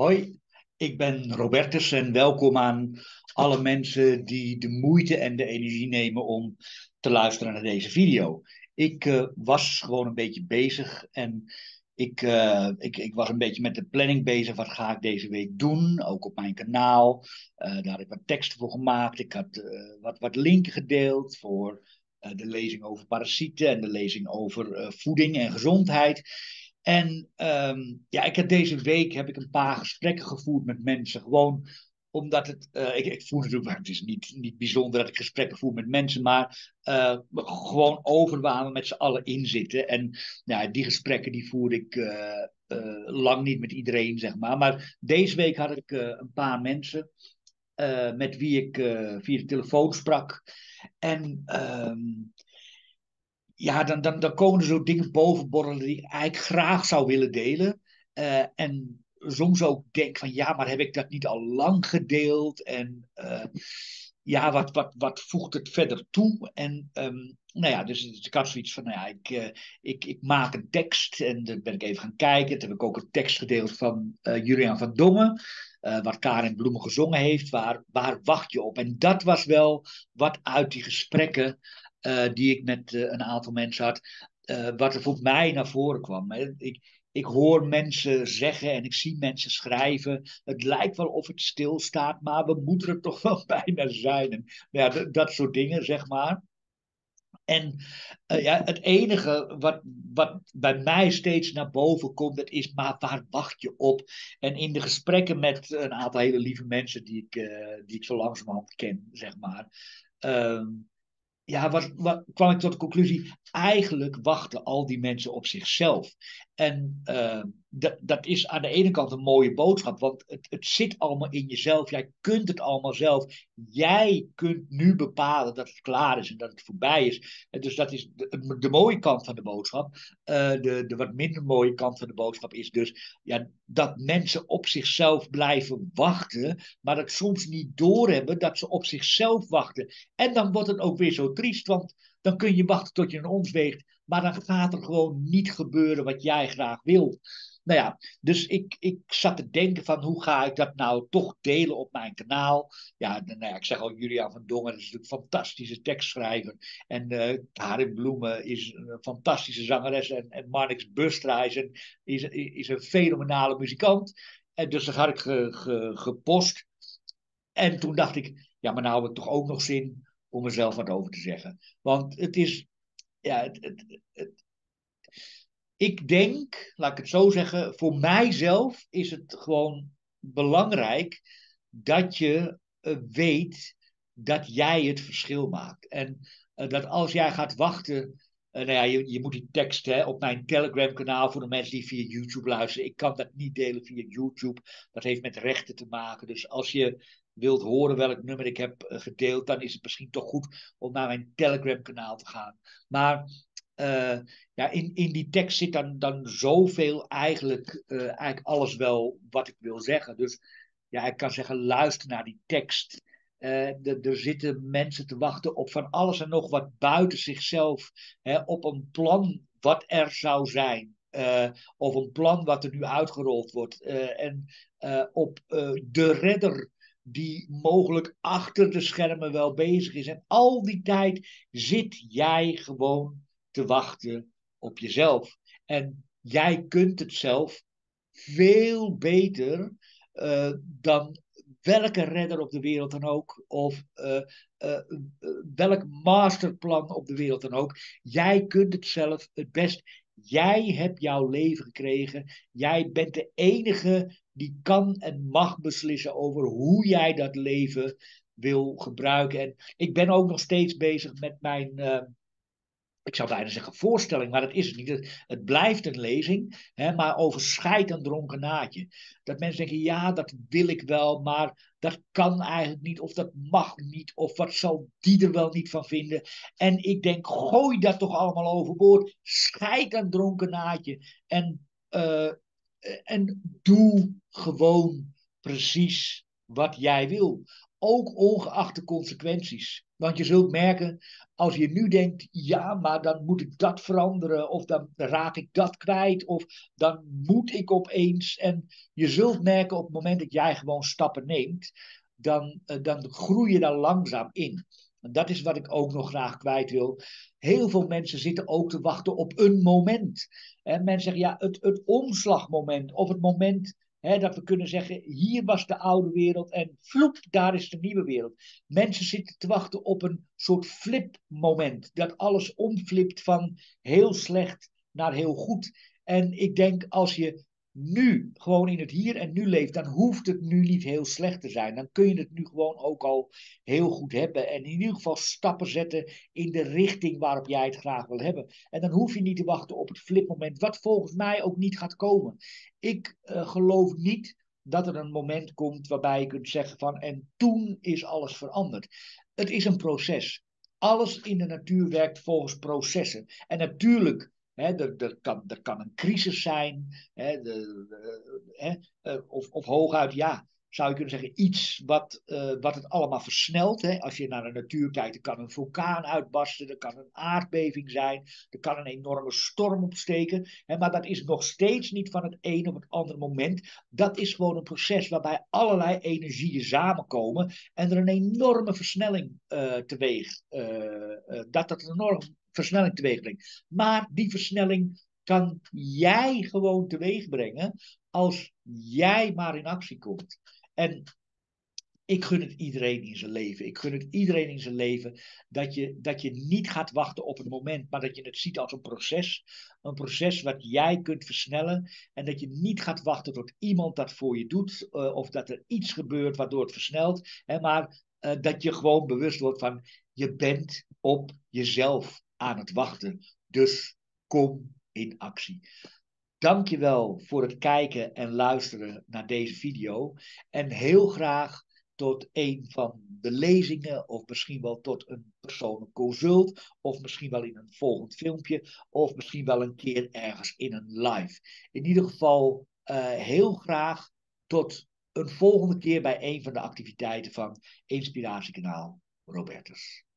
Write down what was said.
Hoi, ik ben Robertus en welkom aan alle mensen die de moeite en de energie nemen om te luisteren naar deze video. Ik was gewoon een beetje bezig en ik was een beetje met de planning bezig. Wat ga ik deze week doen? Ook op mijn kanaal. Daar had ik wat teksten voor gemaakt. Ik had wat linken gedeeld voor de lezing over parasieten en de lezing over voeding en gezondheid. En ja, deze week heb ik een paar gesprekken gevoerd met mensen. Gewoon omdat ik voel natuurlijk, maar het is niet bijzonder dat ik gesprekken voer met mensen, maar gewoon over waar we met z'n allen in zitten. En ja, die gesprekken die voer ik lang niet met iedereen, zeg maar. Maar deze week had ik een paar mensen met wie ik via de telefoon sprak. En ja, dan komen er zo dingen bovenborrelen die ik eigenlijk graag zou willen delen. En soms ook denk van ja, maar heb ik dat niet al lang gedeeld? En ja, wat voegt het verder toe? En nou ja, dus ik had zoiets van, nou ja, ik maak een tekst en dan ben ik even gaan kijken. Toen heb ik ook een tekst gedeeld van Julian van Dongen. Wat Karin Bloemen gezongen heeft, waar wacht je op? En dat was wel wat uit die gesprekken die ik met een aantal mensen had, wat er voor mij naar voren kwam. Hè. Ik hoor mensen zeggen en ik zie mensen schrijven. Het lijkt wel of het stilstaat, maar we moeten er toch wel bijna zijn. En, nou ja, dat soort dingen, zeg maar. En ja, het enige wat bij mij steeds naar boven komt, dat is maar waar wacht je op? En in de gesprekken met een aantal hele lieve mensen die ik zo langzamerhand ken, zeg maar. ehm, ja, kwam ik tot de conclusie, eigenlijk wachten al die mensen op zichzelf. En dat is aan de ene kant een mooie boodschap, want het zit allemaal in jezelf. Jij kunt het allemaal zelf. Jij kunt nu bepalen dat het klaar is en dat het voorbij is. En dus dat is de mooie kant van de boodschap. De wat minder mooie kant van de boodschap is dus ja, dat mensen op zichzelf blijven wachten, maar het soms niet doorhebben dat ze op zichzelf wachten. En dan wordt het ook weer zo triest, want dan kun je wachten tot je een ons weegt, maar dan gaat er gewoon niet gebeuren wat jij graag wil. Nou ja, dus ik zat te denken van hoe ga ik dat nou toch delen op mijn kanaal. Ja, nou ja, ik zeg al, Julian van Dongen is natuurlijk een fantastische tekstschrijver. En Karin Bloemen is een fantastische zangeres. En Marnix Bustra is een fenomenale muzikant. En dus dat had ik gepost. En toen dacht ik, ja, maar nou heb ik toch ook nog zin om er zelf wat over te zeggen. Want het is, ja, ik denk, laat ik het zo zeggen, voor mijzelf is het gewoon belangrijk dat je weet dat jij het verschil maakt. En dat als jij gaat wachten. Nou ja, je moet die tekst hè, op mijn Telegram-kanaal voor de mensen die via YouTube luisteren. Ik kan dat niet delen via YouTube. Dat heeft met rechten te maken. Dus als je wilt horen welk nummer ik heb gedeeld, dan is het misschien toch goed om naar mijn Telegram-kanaal te gaan. Maar uh, ja, in die tekst zit dan zoveel eigenlijk alles wel wat ik wil zeggen. Dus ja, ik kan zeggen, luister naar die tekst. Er zitten mensen te wachten op van alles en nog wat buiten zichzelf. Hè, op een plan wat er zou zijn. Of een plan wat er nu uitgerold wordt. En op de redder die mogelijk achter de schermen wel bezig is. En al die tijd zit jij gewoon te wachten op jezelf. En jij kunt het zelf veel beter dan welke redder op de wereld dan ook, of uh, welk masterplan op de wereld dan ook. Jij kunt het zelf het best. Jij hebt jouw leven gekregen. Jij bent de enige die kan en mag beslissen over hoe jij dat leven wil gebruiken. En ik ben ook nog steeds bezig met mijn ik zou bijna zeggen voorstelling, maar dat is het niet. Het blijft een lezing, hè, maar over scheid en dronken naadje. Dat mensen denken, ja, dat wil ik wel, maar dat kan eigenlijk niet, of dat mag niet, of wat zal die er wel niet van vinden. En ik denk, gooi dat toch allemaal overboord. Scheid en dronken naadje. Uh, en doe gewoon precies wat jij wil. ook ongeacht de consequenties. Want je zult merken, als je nu denkt, ja, maar dan moet ik dat veranderen, of dan raak ik dat kwijt, of dan moet ik opeens. En je zult merken op het moment dat jij gewoon stappen neemt, dan groei je daar langzaam in. En dat is wat ik ook nog graag kwijt wil. Heel veel mensen zitten ook te wachten op een moment. En mensen zeggen, ja, het omslagmoment, of het moment dat we kunnen zeggen, hier was de oude wereld en vloep, daar is de nieuwe wereld. Mensen zitten te wachten op een soort flipmoment. Dat alles omflipt van heel slecht naar heel goed. En ik denk, als je nu gewoon in het hier en nu leeft, dan hoeft het nu niet heel slecht te zijn. Dan kun je het nu gewoon ook al heel goed hebben. En in ieder geval stappen zetten in de richting waarop jij het graag wil hebben. En dan hoef je niet te wachten op het flipmoment, wat volgens mij ook niet gaat komen. Ik geloof niet dat er een moment komt waarbij je kunt zeggen van en toen is alles veranderd. Het is een proces. Alles in de natuur werkt volgens processen. En natuurlijk, er kan een crisis zijn, of hooguit, ja, zou je kunnen zeggen, iets wat het allemaal versnelt. Hè? Als je naar de natuur kijkt, er kan een vulkaan uitbarsten, er kan een aardbeving zijn, er kan een enorme storm opsteken. Hè? Maar dat is nog steeds niet van het een op het andere moment. Dat is gewoon een proces waarbij allerlei energieën samenkomen en er een enorme versnelling dat een enorme versnelling teweeg brengt. Maar die versnelling kan jij gewoon teweeg brengen als jij maar in actie komt. En ik gun het iedereen in zijn leven. Ik gun het iedereen in zijn leven dat je niet gaat wachten op een moment, maar dat je het ziet als een proces. Een proces wat jij kunt versnellen. En dat je niet gaat wachten tot iemand dat voor je doet. Of dat er iets gebeurt waardoor het versnelt. Maar dat je gewoon bewust wordt van je bent op jezelf aan het wachten. Dus kom in actie. Dankjewel voor het kijken en luisteren naar deze video. En heel graag tot een van de lezingen, of misschien wel tot een persoonlijk consult, of misschien wel in een volgend filmpje, of misschien wel een keer ergens in een live. In ieder geval heel graag tot een volgende keer bij een van de activiteiten van Inspiratiekanaal Robertus.